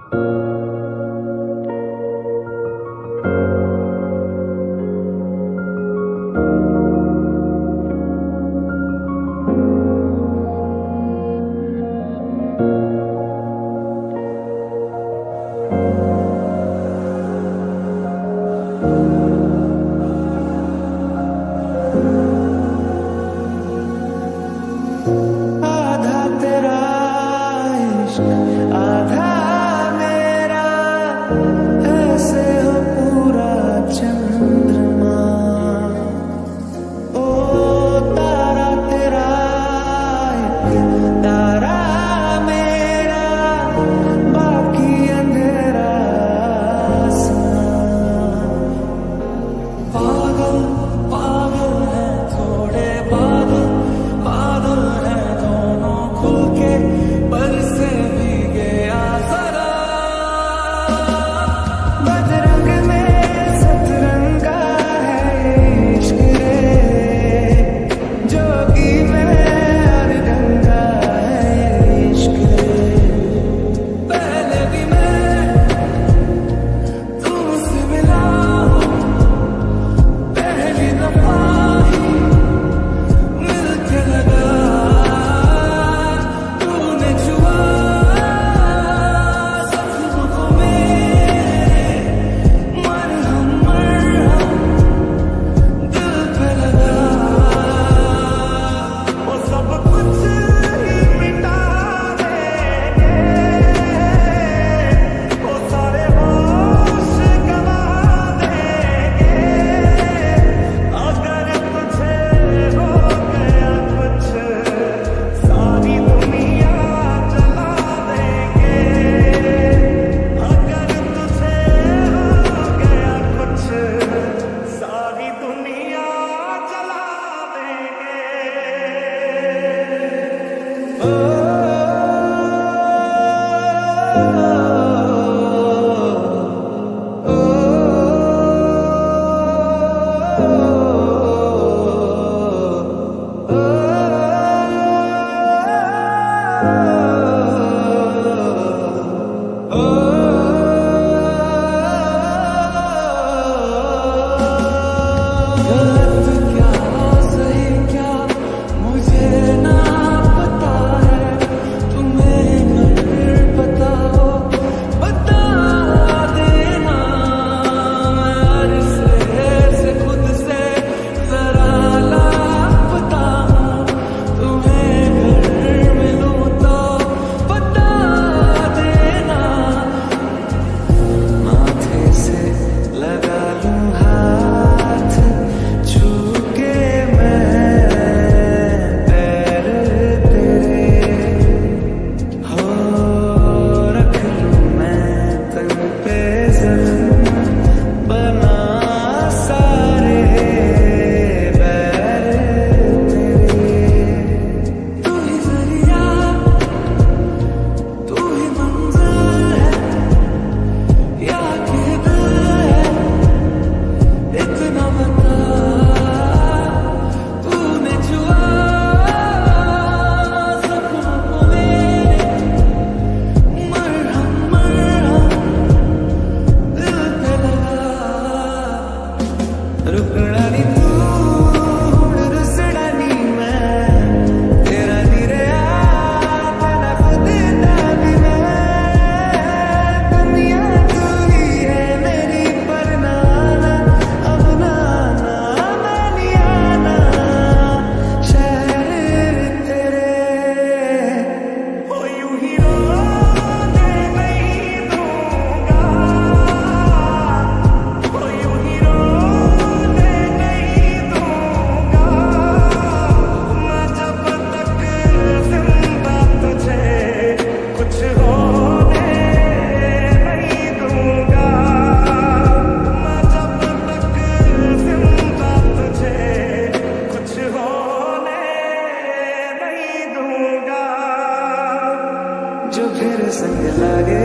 संग लागे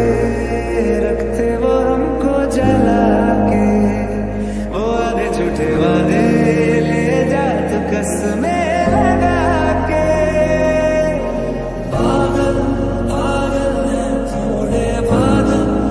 रखते वो हमको जला के, वो आधे झूठे वादे ले जा तू कसमें लगा के। पागल पागल है थोड़े बादल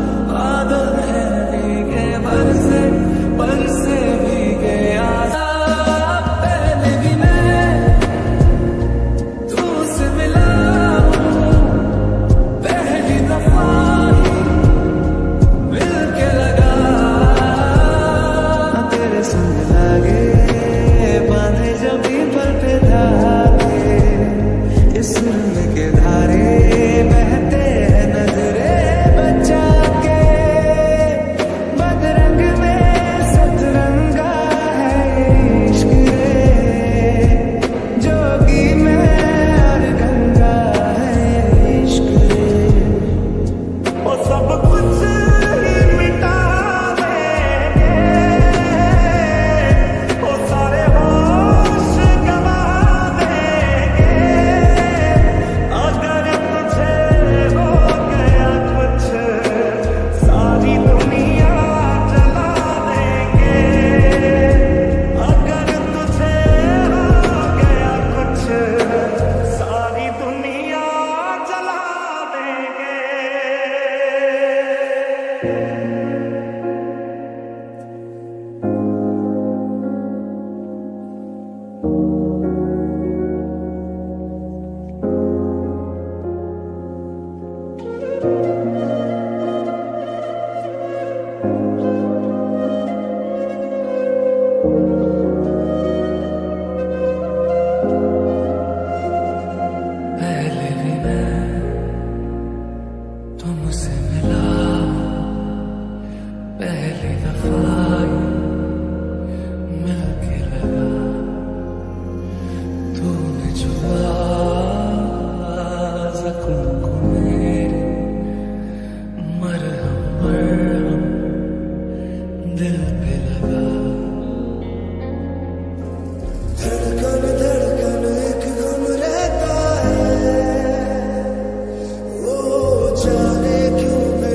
तुमसे मिला पहली दफा मिलके लगा तूने छुआ जख्म को मेरे मरहम मरहम दिल पे लगा धड़कन धड़कन एक गम रहता है वो जाने क्यों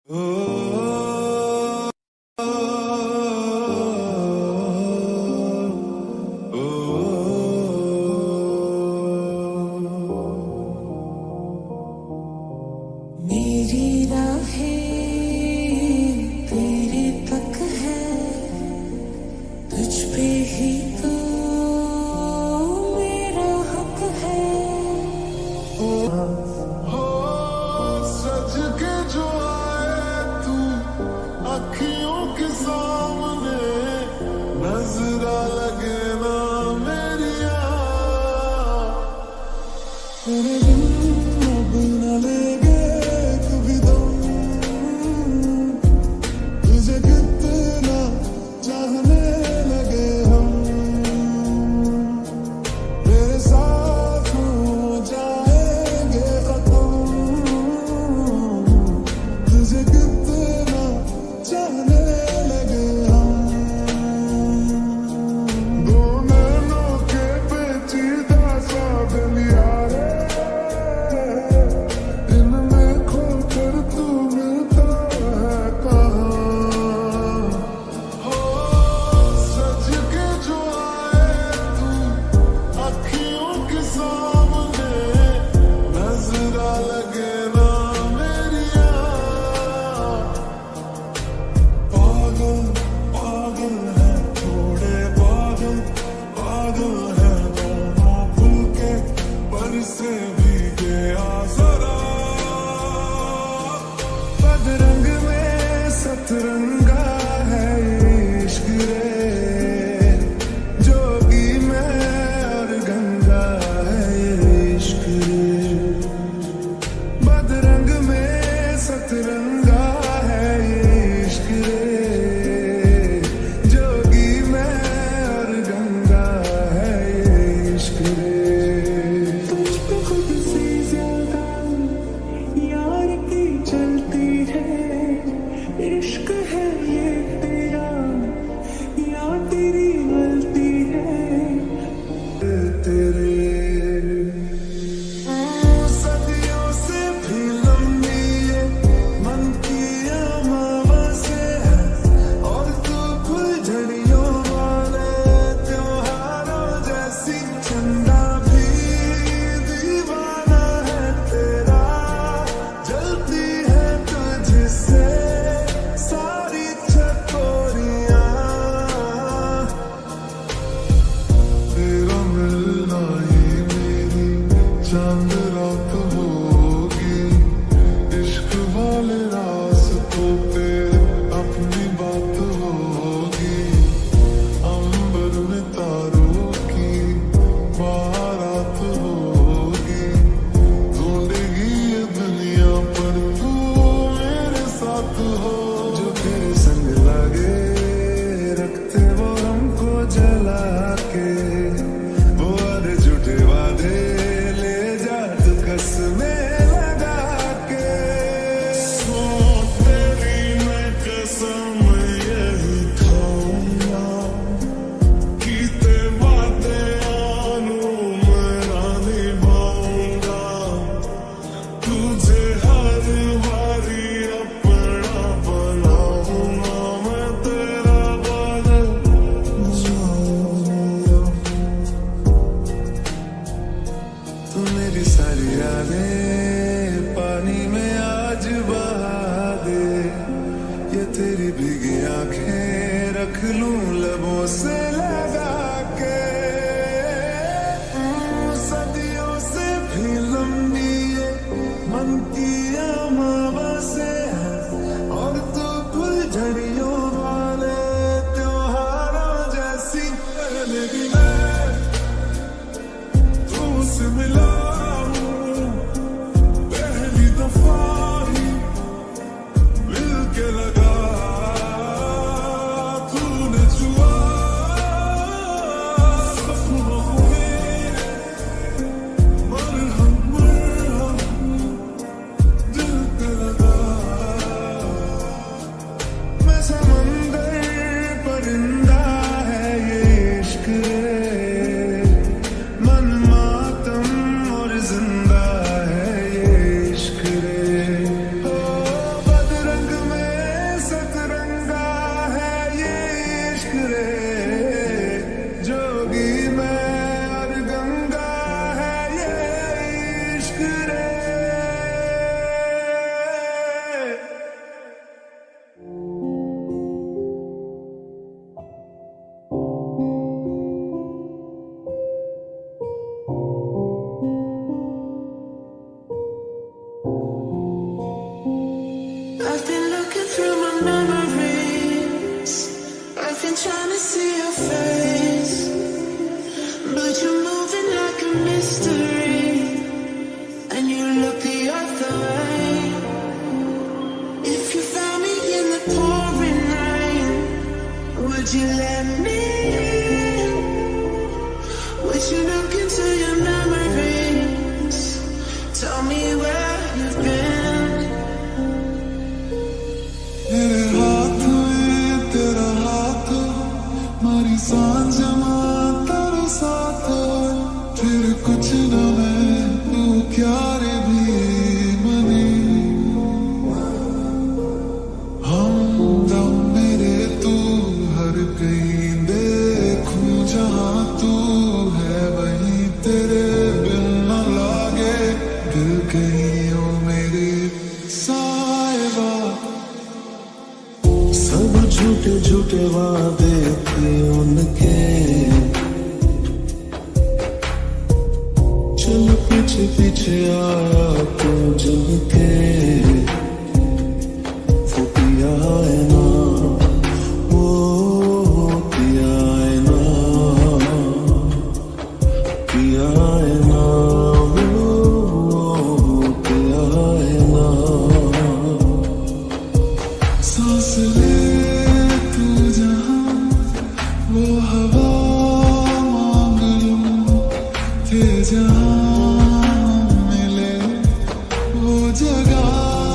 मेरी राहें तेरे तक है, तुझ पे ही तो मेरा हक है। हो सज के जो आए तू अखियों के सामने, नजरा लगे ना मेरी तेरे बिन अब न लेगे कभी दम, तुझे कितना चाहने लगे हम, तेरे साथ हो जाएंगे खत्म, तुझे कितना चाहने लगे हम। दो नैनों के पेचीदा सा गलिया रे, इनमें खोकर तू मिलता है कहाँ। हो सज के जो आए तू अखियों के सामने, नजरा लगे ना मेरी पागल पागल है थोड़े पागल, पागल है दोनों खुल के पर से भी गया जरा। बदरंग में सतरंगा है इश्क रे, जोगी में और गंगा है इश्क रे। बदरंग में सतरंगा है इश्क रे, जोगी में और गंगा है इश्क रे। तुझ पे खुद से ज्यादा यार की चलती है, इश्क है ये तेरा या तेरी गलती है। तेरे सदियों से भी लंबी ये मन की अमावस्या है, और तू फुलझड़ियों वाले त्योहारों जैसी चंदा भी दीवाना है तेरा, जलती है तुझसे सारी चकोरियां। तेरा मिलना ही मेरी चांद रात होगी, इश्क वाले रास्तों पे अपनी बात होगी, अंबर में तारों की बारात होगी, ढूंढेगी ये दुनिया पर तू मेरे साथ हो। जो तेरे संग लगे रखते वो हमको जला के, वो आधे झूठे वादे ले जा तू कसमें लगा के। सो तेरी मैं कसम यही खाऊंगा, कीते वादे आनू मैं निभाऊंगा, तुझे हर बारी अपना बनाऊंगा, मैं तेरा बदल जाऊंगा। तू मेरी सारी यादें पानी में आज बहा दे, ये तेरी भीगी आंखें रख लूं लबों से लगा के। सदियों से भी लंबी ये मन की अमावस्या है, और तू फुलझड़ियों वाले त्योहारों जैसी पहले भी मैं तुमसे मिला हूँ पहली दफा ही, मिल के लगा तूने छुआ सपनों में, मरहम मरहम दिल पे लगा। मैं Would you let me in? Would you look into your memories? Tell me where you've been. मेरे हाथ में तेरा हाथ, हमारी सांझ में तेरे साथ, फिर कुछ न मैं तू क्या रे भी मनी। हम दम मेरे तू हर कहीं देखूं जहां तू है वहीं तेरे बिन न लागे दिल कहीं हो मेरे साहिबा। सब झूठे झूठे वादे थे उनके, चल पीछे पीछे आया तू जब के, वो पिया है ना, वो पिया है ना, पिया है ना, वो पिया है ना। सांस ले तू जहां, वो हवा मांग लूं, थे जहां मिले वो जगह।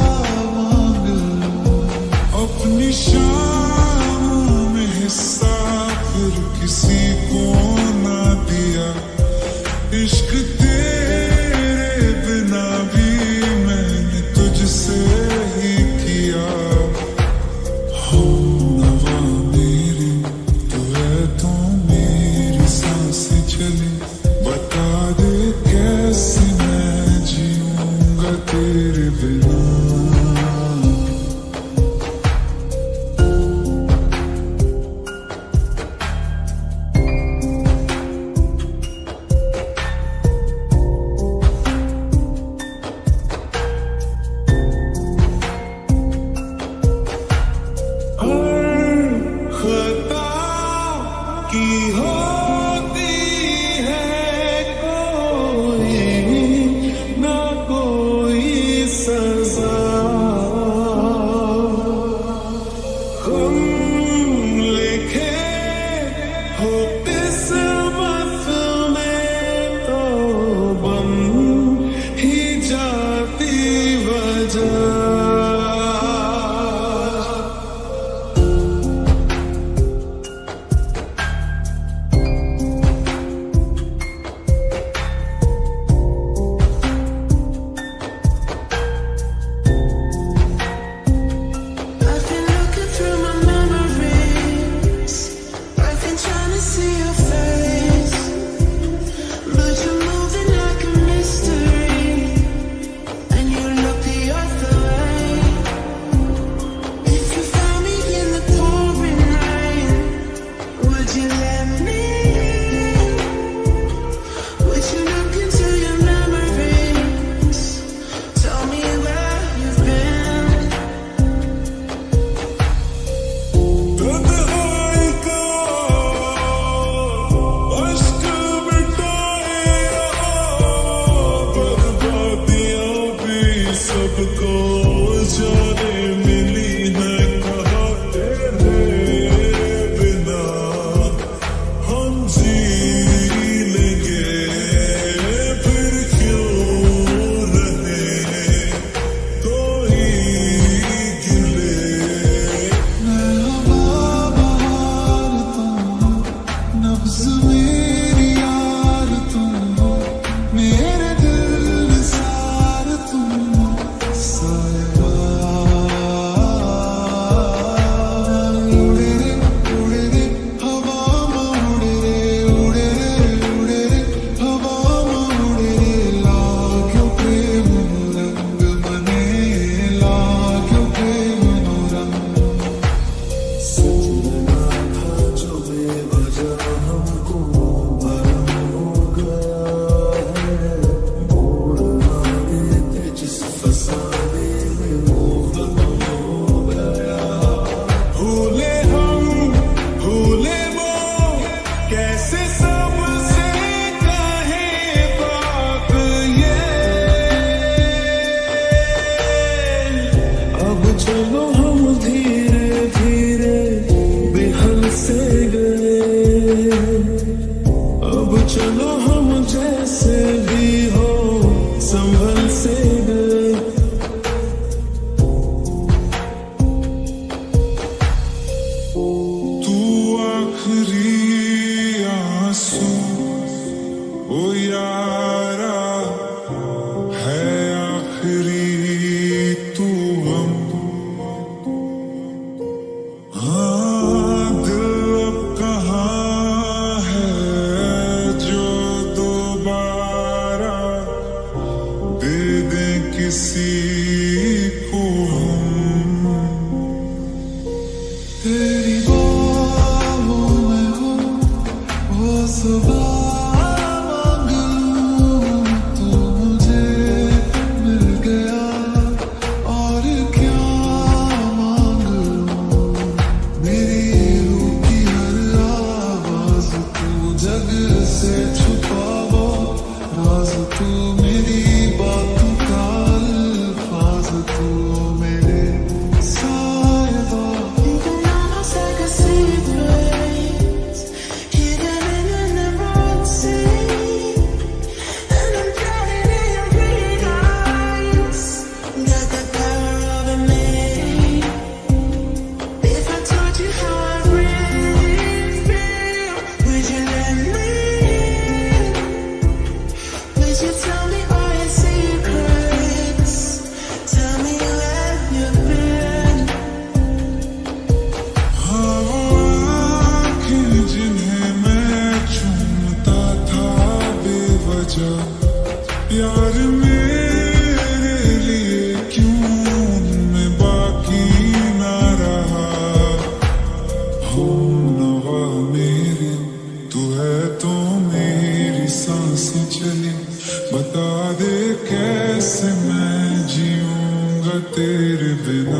बिना।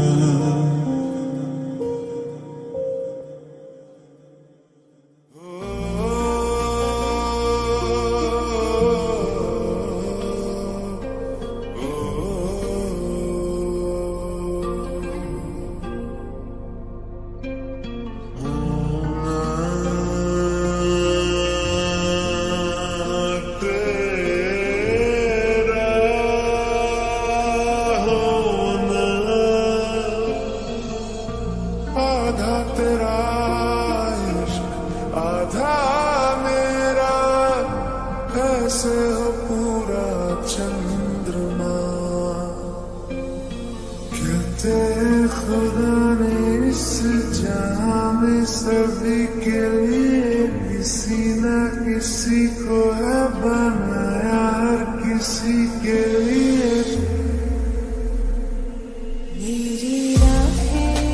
आधा तेरा इश्क आधा मेरा, ऐसे हो पूरा चंद्रमा। कहते खुदा ने इस जहां में सभी के लिए किसी न किसी को है बनाया, हर किसी के लिए। मेरी राहें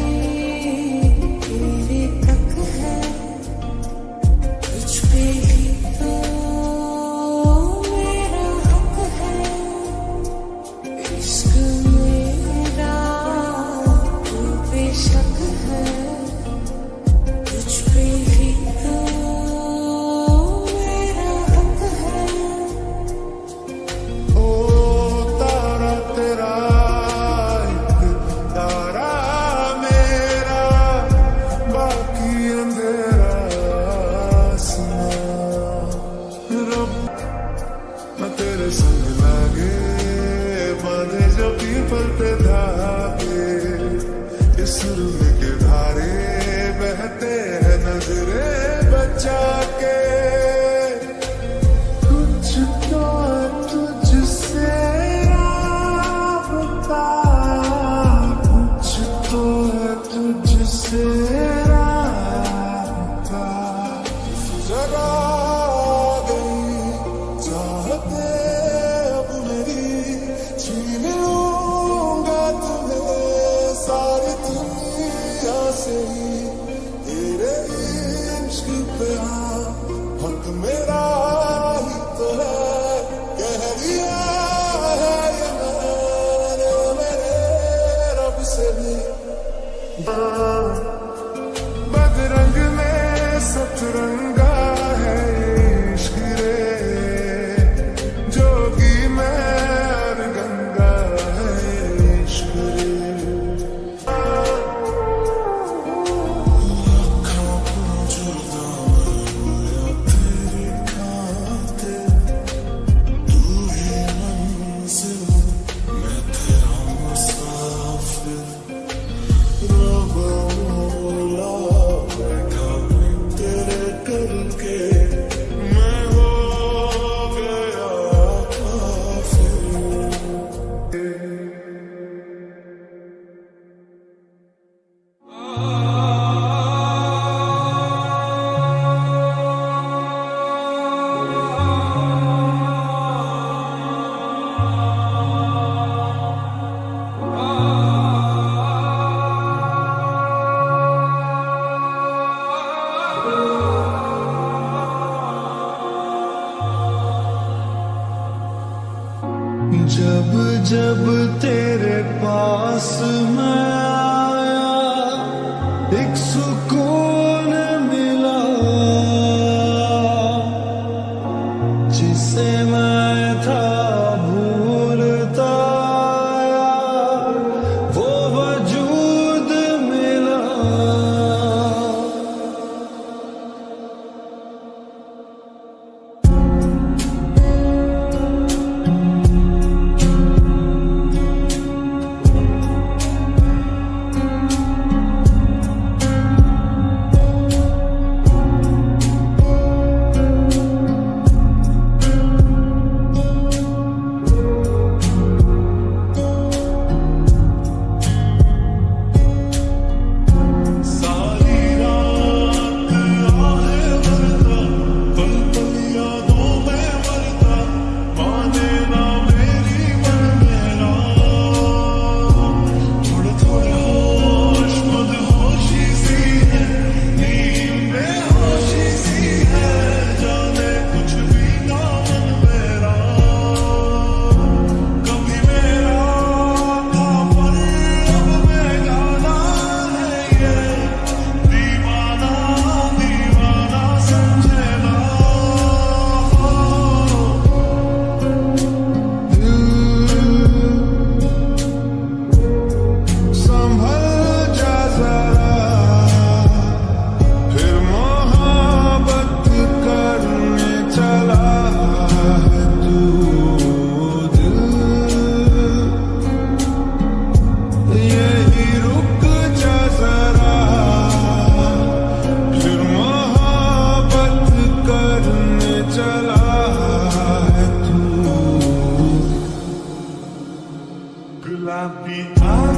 तेरे तक है, तुझ पे ही तो मेरा हक है। इश्क मेरा तू बेशक है, तुझ पे ही तो मेरा हक है। ओ तारा तेरा तारा मेरा, बाकी अंधेरा आसमां। रब मैं तेरे संग लागे, बांधे जो पीपल पे धागे, इस रूह के धारे बहते हैं नजरे बचा के। कुछ तो तुझसे राबता, कुछ तो है तुझसे राबता। जगा गई चाहते अब मेरी, छीन लूंगा तुम्हें सारी दुनिया से ही। तेरे इश्क पे हाँ हक मेरा ही तो है, कह दिया है ये मैंने मेरे रब से भी। बदरंग में सतरंगा है ये इश्क रे, जोगी में और गंगा है ये इश्क रे। लाखों जुदा या तेरे खाते, तू ही मंजिल मैं तेरा मुसाफिर। रबौला बैठा तेरे करके, मैं हो गया काफिर। जब जब तेरे पास मैं आया, एक सुकून मिला, जिसे मैं था भूलता आया, वो वजूद मिला।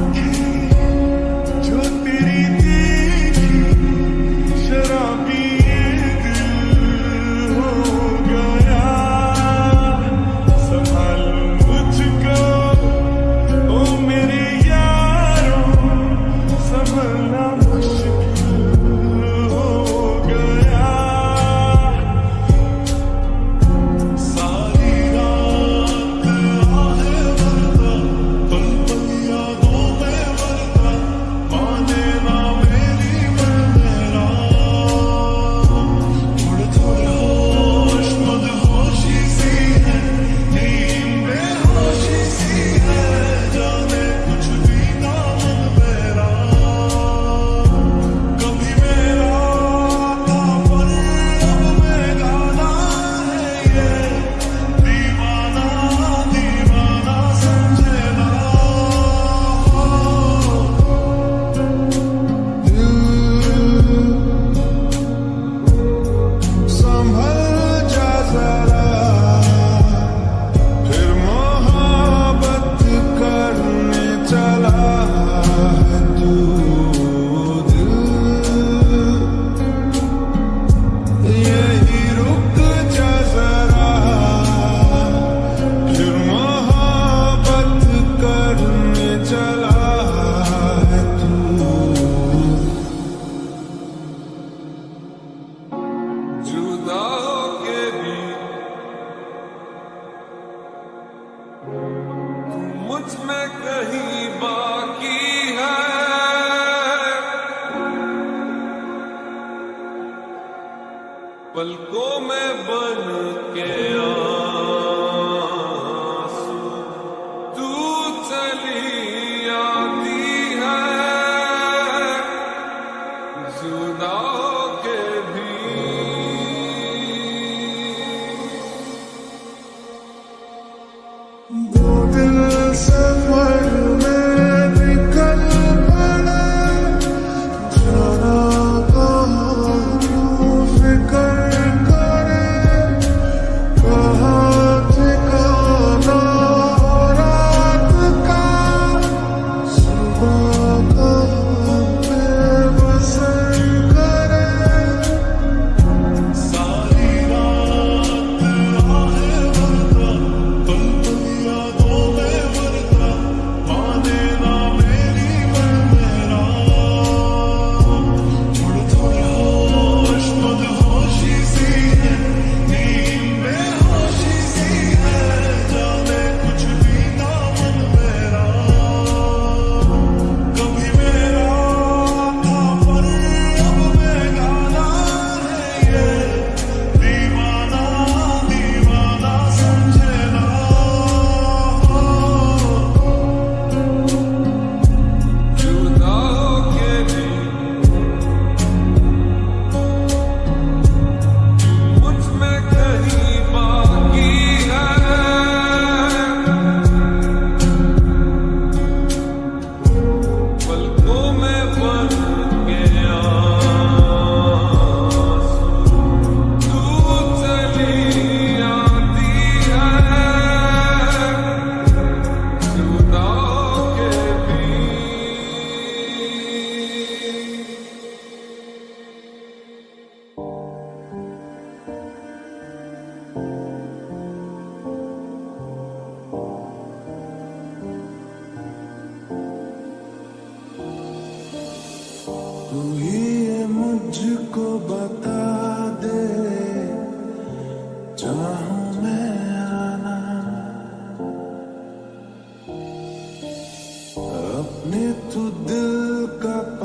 मुझ में कहीं बाकी है, पलकों में बन के आंसू तू चली आती है, जुदा के भी दो दिल सफर में निकल पड़े, जाना कहाँ क्यों फिक्र करे, कहाँ ठिकाना रात का, सुबह कहाँ पे बसर करे, सारी रात आहे भरता पल पल यादों में भरता, माने ना मेरी मैं मेरा, थोड़ा थोड़ा होश मदहोशी सी है, नींद बेहोशी सी है, जाने कुछ भी ना मन मेरा, कभी मेरा था पर अब बेगाना है ये, दीवाना दीवाना समझे ना, जुदा के भी मुझ में कहीं बाकी है, पलकों में बन के आंसू तू चली आती है, जुदा के भी तू ही ये मुझको बता दे, चाहूं मैं आना, अपने तू दिल का